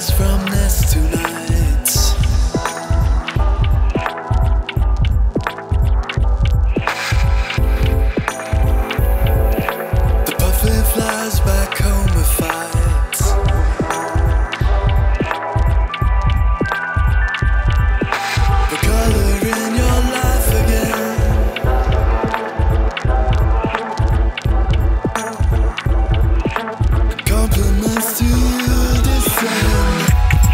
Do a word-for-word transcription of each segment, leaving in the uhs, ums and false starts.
flies from nest to night. The puffin flies back home with fight. The color in your life again. Compliments to you descend.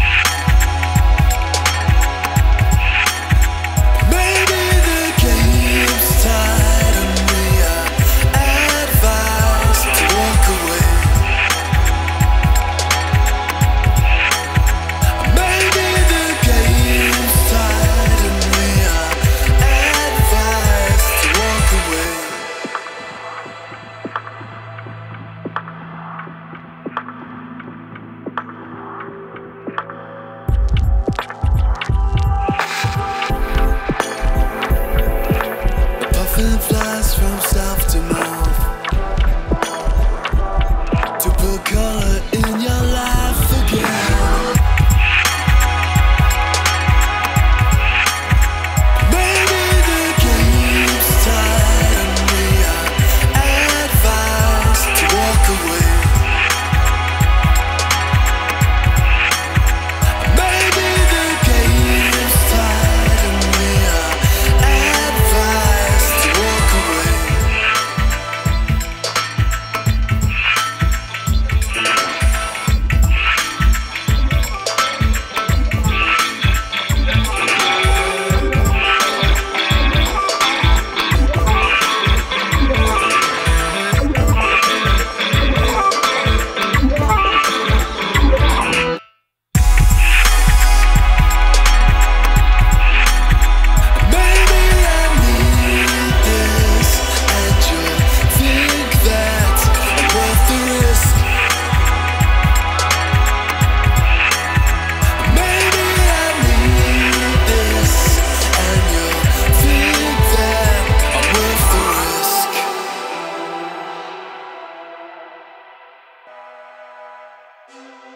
Maybe the game's tied and we are advised to walk away. Maybe the game's tied and we are advised to walk away. Puffin flies from south to mouth to put color in your life again. Maybe the game's tied and we are advised to walk away. Maybe the game's tied and we are advised to walk away. Maybe I need this, and you'll think that I'm worth the risk. Maybe I need this, and you'll think that I'm worth the risk.